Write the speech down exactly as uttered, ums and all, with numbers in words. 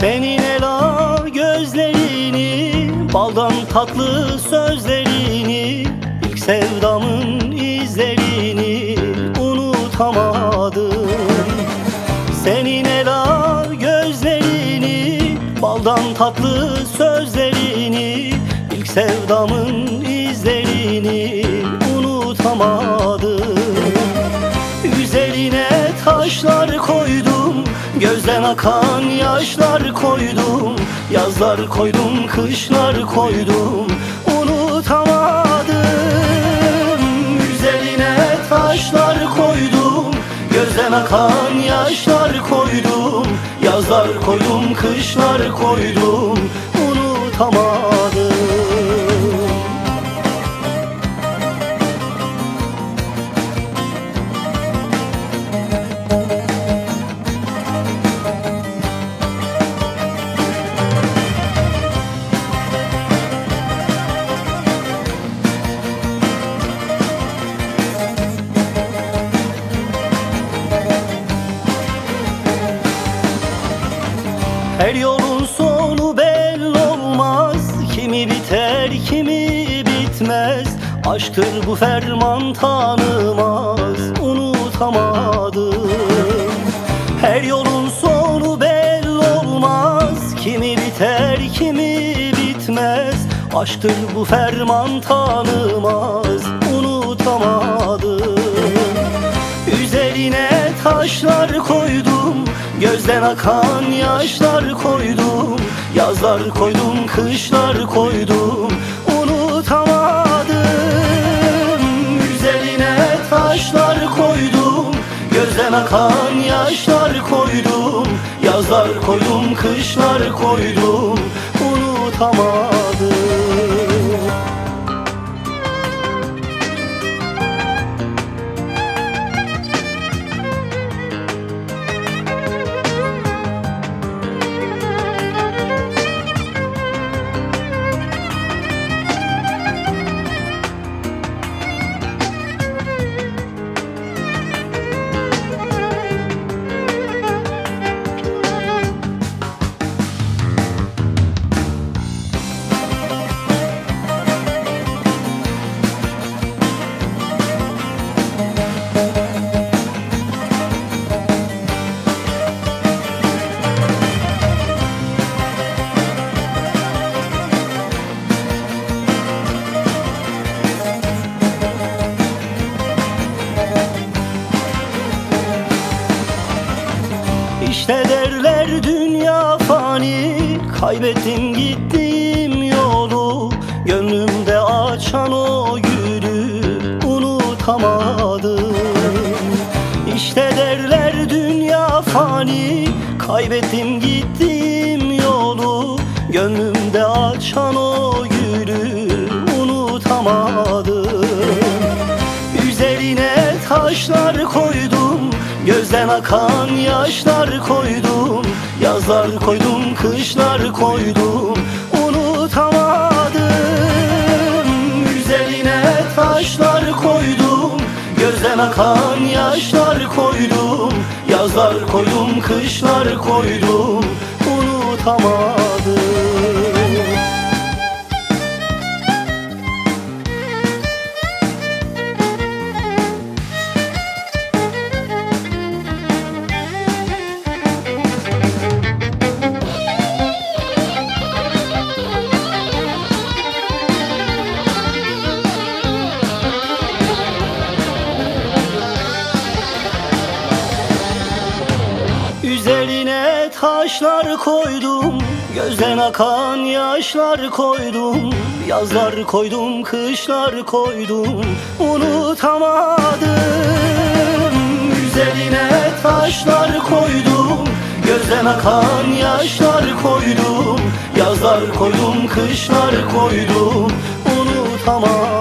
Senin ela gözlerini, baldan tatlı sözlerini, ilk sevdamın izlerini unutamadım. Senin ela gözlerini, baldan tatlı sözlerini, ilk sevdamın izlerini unutamadım. Üzerine taşlar koydum, gözden akan yaşlar koydum, yazlar koydum, kışlar koydum, unutamadım. Üzerine taşlar koydum, gözden akan yaşlar koydum, yazlar koydum, kışlar koydum, unutamadım. Her yolun sonu belli olmaz, kimi biter kimi bitmez. Aşktır bu ferman tanımaz, unutamadım. Her yolun sonu belli olmaz, kimi biter kimi bitmez. Aşktır bu ferman tanımaz, unutamadım. Üzerine taşlar koydum, gözden akan yaşlar koydum, yazlar koydum, kışlar koydum, unutamadım. Üzerine taşlar koydum, gözden akan yaşlar koydum, yazlar koydum, kışlar koydum, unutamadım. İşte derler dünya fani, kaybettim gittiğim yolu, gönlümde açan o gülü unutamadım. İşte derler dünya fani, kaybettim gittiğim yolu, gönlümde açan o gülü unutamadım. Üzerine taşlar koydum, gözden akan yaşlar koydum, yazlar koydum, kışlar koydum, unutamadım. Üzerine taşlar koydum, gözden akan yaşlar koydum, yazlar koydum, kışlar koydum, unutamadım. Üzerine taşlar koydum, gözden akan yaşlar koydum, yazlar koydum, kışlar koydum, unutamadım. Üzerine taşlar koydum, gözden akan yaşlar koydum, yazlar koydum, kışlar koydum, unutamadım.